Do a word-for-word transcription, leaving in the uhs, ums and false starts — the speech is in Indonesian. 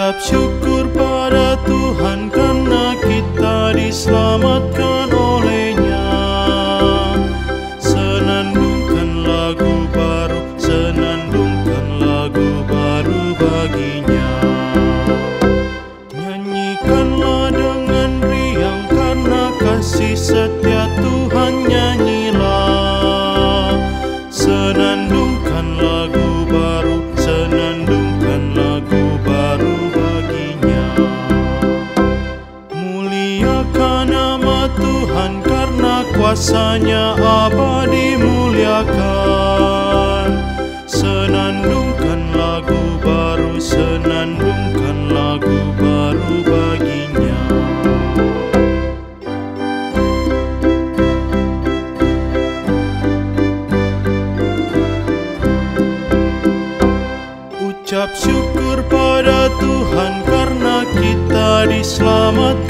Ucap syukur pada Tuhan karena kita diselamatkan oleh-Nya. Senandungkan lagu baru, senandungkan lagu baru bagi-Nya. Nyanyikanlah dengan riang karena kasih setia Tuhan, nyanyilah. Senandungkan lagu baru, senandungkan lagu baru bagi-Nya. Muliakan nama Tuhan karena kuasa-Nya abadi, muliakan. Senandungkan lagu baru, senandungkan lagu baru bagi-Nya. Ucap syukur pada Tuhan karena kita diselamatkan